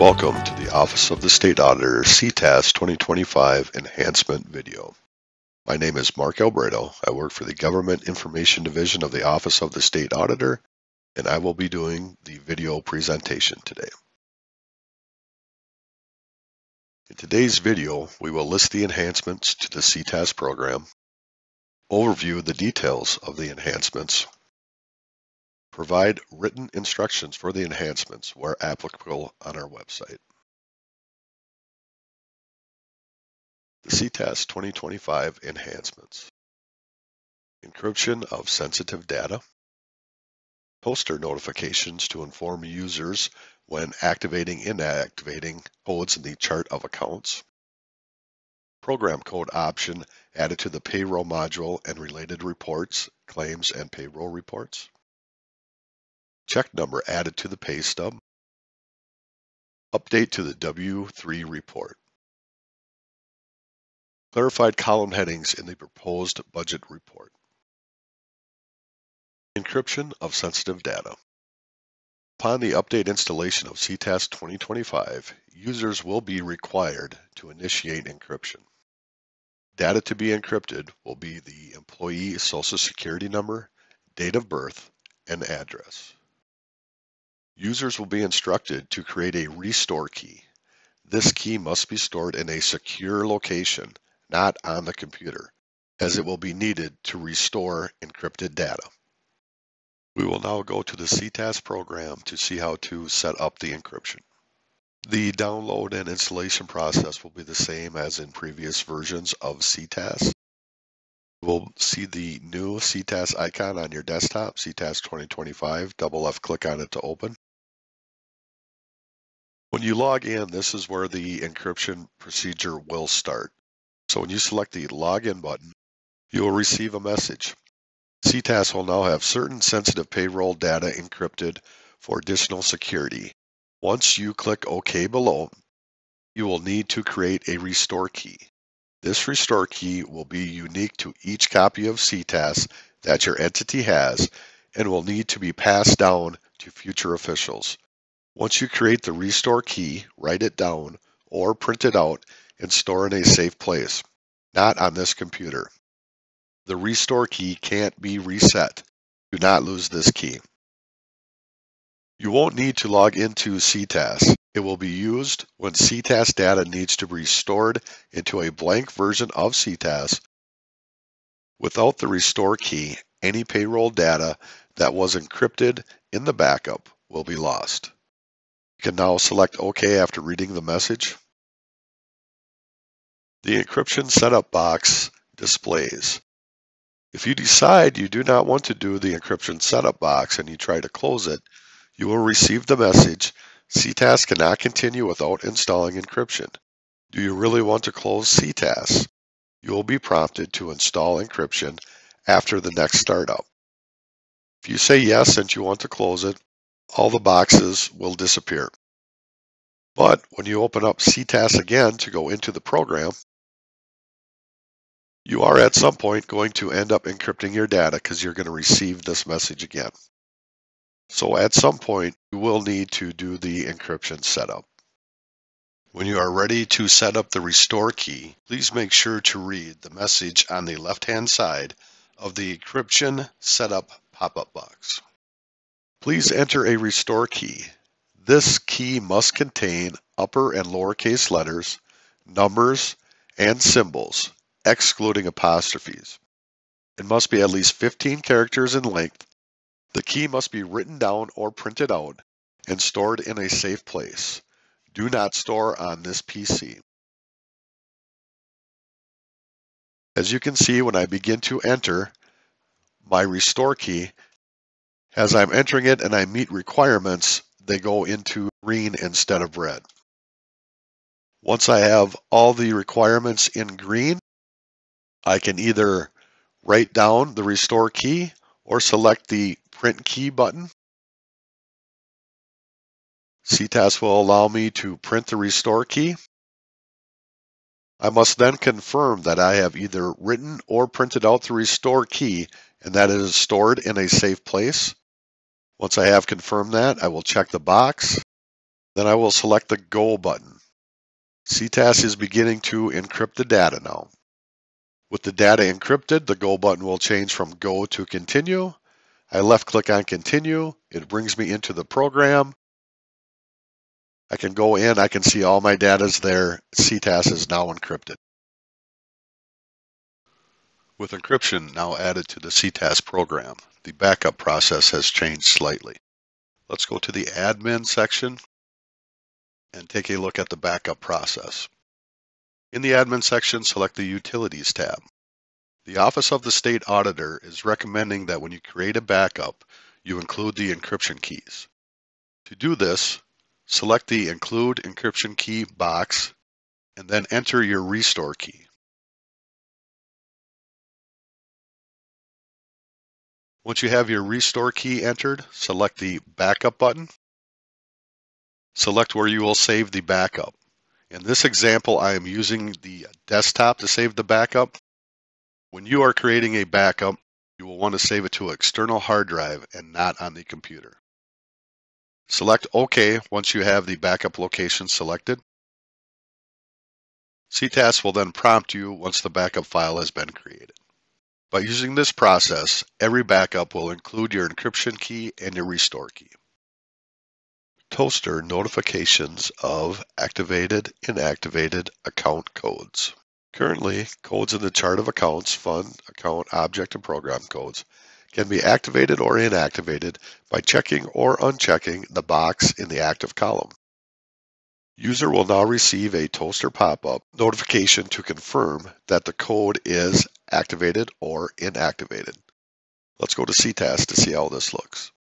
Welcome to the Office of the State Auditor CTAS 2025 Enhancement video. My name is Mark Albrado. I work for the Government Information Division of the Office of the State Auditor, and I will be doing the video presentation today. In today's video, we will list the enhancements to the CTAS program, overview the details of the enhancements, provide written instructions for the enhancements where applicable on our website. The CTAS 2025 enhancements. Encryption of sensitive data. Poster notifications to inform users when activating and inactivating codes in the chart of accounts. Program code option added to the payroll module and related reports, claims, and payroll reports. Check number added to the pay stub. Update to the W3 report. Clarified column headings in the proposed budget report. Encryption of sensitive data. Upon the update installation of CTAS 2025, users will be required to initiate encryption. Data to be encrypted will be the employee social security number, date of birth, and address. Users will be instructed to create a restore key. This key must be stored in a secure location, not on the computer, as it will be needed to restore encrypted data. We will now go to the CTAS program to see how to set up the encryption. The download and installation process will be the same as in previous versions of CTAS. You will see the new CTAS icon on your desktop, CTAS 2025. Double left click on it to open. When you log in, this is where the encryption procedure will start. So when you select the login button, you will receive a message. CTAS will now have certain sensitive payroll data encrypted for additional security. Once you click OK below, you will need to create a restore key. This restore key will be unique to each copy of CTAS that your entity has and will need to be passed down to future officials. Once you create the restore key, write it down or print it out and store in a safe place, not on this computer. The restore key can't be reset. Do not lose this key. You won't need to log into CTAS. It will be used when CTAS data needs to be restored into a blank version of CTAS. Without the restore key, any payroll data that was encrypted in the backup will be lost. You can now select OK after reading the message. The encryption setup box displays. If you decide you do not want to do the encryption setup box and you try to close it, you will receive the message, CTAS cannot continue without installing encryption. Do you really want to close CTAS? You will be prompted to install encryption after the next startup. If you say yes and you want to close it, all the boxes will disappear. But when you open up CTAS again to go into the program, you are at some point going to end up encrypting your data because you're going to receive this message again. So at some point, you will need to do the encryption setup. When you are ready to set up the restore key, please make sure to read the message on the left-hand side of the encryption setup pop-up box. Please enter a restore key. This key must contain upper and lowercase letters, numbers, and symbols, excluding apostrophes. It must be at least 15 characters in length. The key must be written down or printed out and stored in a safe place. Do not store on this PC. As you can see, when I begin to enter my restore key, as I'm entering it and I meet requirements, they go into green instead of red. Once I have all the requirements in green, I can either write down the restore key or select the print key button. CTAS will allow me to print the restore key. I must then confirm that I have either written or printed out the restore key and that it is stored in a safe place. Once I have confirmed that, I will check the box Then I will select the Go button. CTAS is beginning to encrypt the data now. With the data encrypted, the Go button will change from Go to Continue. I left click on Continue. It brings me into the program. I can go in, I can see all my data is there. CTAS is now encrypted. With encryption now added to the CTAS program, the backup process has changed slightly. Let's go to the admin section and take a look at the backup process. In the admin section, select the Utilities tab. The Office of the State Auditor is recommending that when you create a backup, you include the encryption keys. To do this, select the Include Encryption Key box and then enter your restore key. Once you have your restore key entered, select the Backup button. Select where you will save the backup. In this example, I am using the desktop to save the backup. When you are creating a backup, you will want to save it to an external hard drive and not on the computer. Select OK once you have the backup location selected. CTAS will then prompt you once the backup file has been created. By using this process, every backup will include your encryption key and your restore key. Toaster notifications of activated, inactivated account codes. Currently, codes in the chart of accounts, fund, account, object, and program codes can be activated or inactivated by checking or unchecking the box in the active column. User will now receive a Toaster pop-up notification to confirm that the code is activated or inactivated. Let's go to CTAS to see how this looks.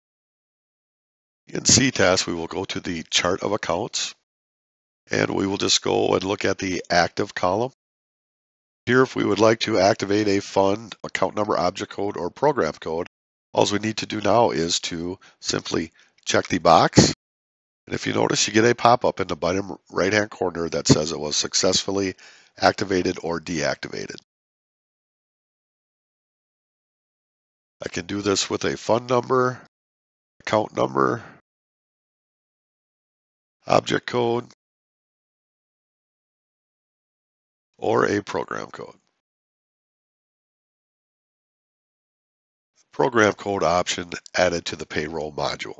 In CTAS, we will go to the chart of accounts, and we will just go and look at the active column. Here, if we would like to activate a fund, account number, object code, or program code, all we need to do now is to simply check the box. And if you notice, you get a pop-up in the bottom right-hand corner that says it was successfully activated or deactivated. I can do this with a fund number, account number, object code, or a program code. Program code option added to the payroll module.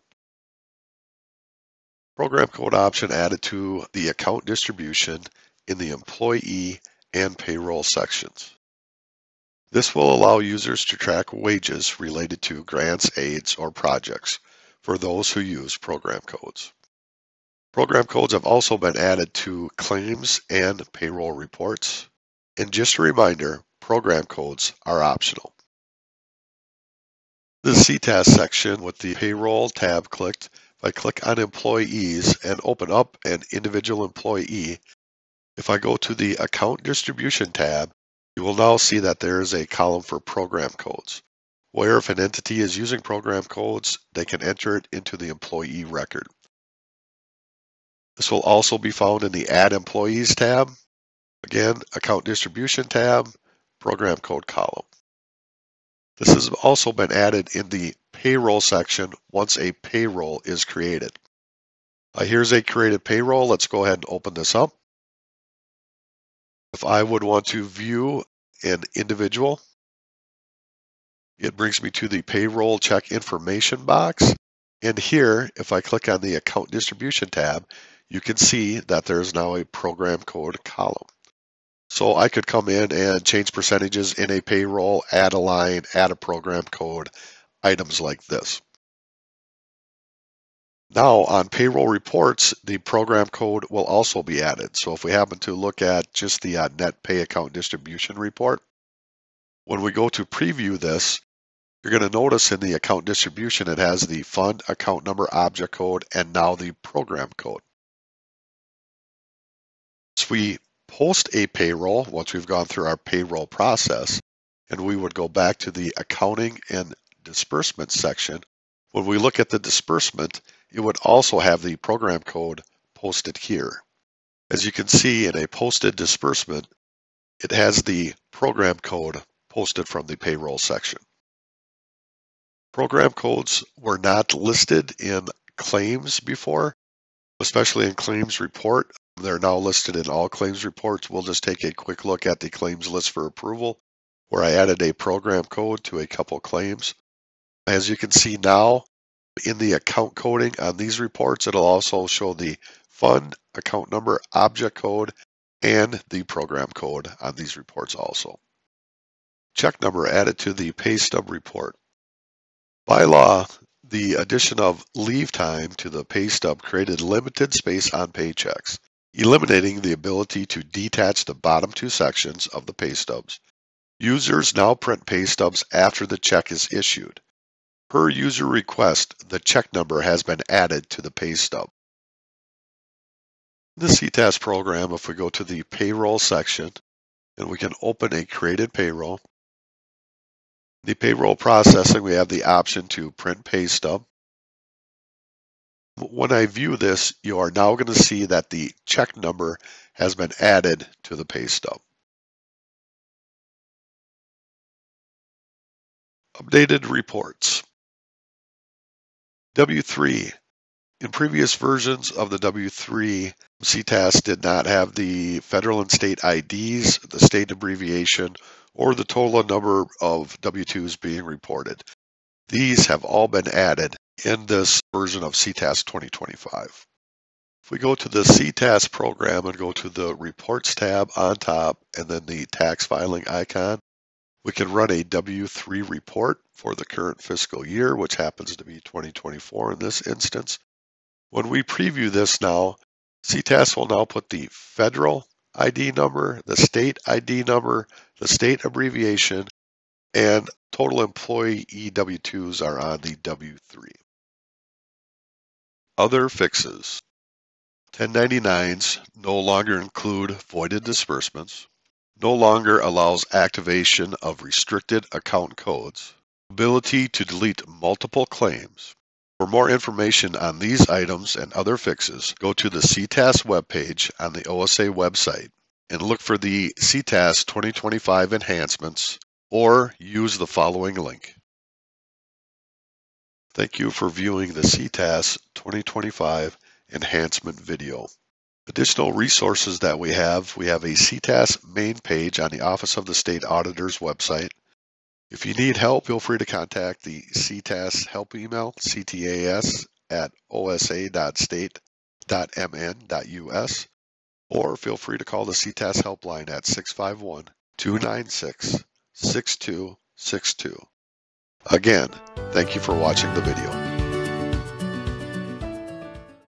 Program code option added to the account distribution in the employee and payroll sections. This will allow users to track wages related to grants, aids, or projects for those who use program codes. Program codes have also been added to claims and payroll reports. And just a reminder, program codes are optional. The CTAS section with the payroll tab clicked. If I click on employees and open up an individual employee, if I go to the account distribution tab, you will now see that there is a column for program codes, where if an entity is using program codes, they can enter it into the employee record. This will also be found in the Add Employees tab. Again, Account Distribution tab, Program Code column. This has also been added in the Payroll section once a payroll is created. Here's a created payroll. Let's go ahead and open this up. If I would want to view an individual, it brings me to the Payroll Check Information box. And here, if I click on the Account Distribution tab, you can see that there is now a program code column. So I could come in and change percentages in a payroll, add a line, add a program code, items like this. Now on payroll reports, the program code will also be added. So if we happen to look at just the net pay account distribution report, when we go to preview this, you're going to notice in the account distribution, it has the fund, account number, object code, and now the program code. So we post a payroll once we've gone through our payroll process, and we would go back to the accounting and disbursement section. When we look at the disbursement, it would also have the program code posted here. As you can see in a posted disbursement, it has the program code posted from the payroll section. Program codes were not listed in claims before, especially in claims report. They're now listed in all claims reports. We'll just take a quick look at the claims list for approval, where I added a program code to a couple claims. As you can see now, in the account coding on these reports, it'll also show the fund, account number, object code, and the program code on these reports also. Check number added to the pay stub report. By law, the addition of leave time to the pay stub created limited space on paychecks, eliminating the ability to detach the bottom two sections of the pay stubs. Users now print pay stubs after the check is issued. Per user request, the check number has been added to the pay stub. In the CTAS program, if we go to the payroll section, and we can open a created payroll. The payroll processing, we have the option to print pay stub. When I view this, you are now going to see that the check number has been added to the pay stub. Updated reports. W-3. In previous versions of the W-3, CTAS did not have the federal and state IDs, the state abbreviation, or the total number of W-2s being reported. These have all been added in this version of CTAS 2025. If we go to the CTAS program and go to the Reports tab on top and then the tax filing icon, we can run a W-3 report for the current fiscal year, which happens to be 2024 in this instance. When we preview this now, CTAS will now put the federal ID number, the state ID number, the state abbreviation, and total employee W-2s are on the W-3. Other fixes. 1099s no longer include voided disbursements, no longer allows activation of restricted account codes, ability to delete multiple claims. For more information on these items and other fixes, go to the CTAS webpage on the OSA website and look for the CTAS 2025 enhancements or use the following link. Thank you for viewing the CTAS 2025 enhancement video. Additional resources that we have a CTAS main page on the Office of the State Auditor's website. If you need help, feel free to contact the CTAS help email, ctas@osa.state.mn.us, or feel free to call the CTAS helpline at 651-296-6262. Again, thank you for watching the video.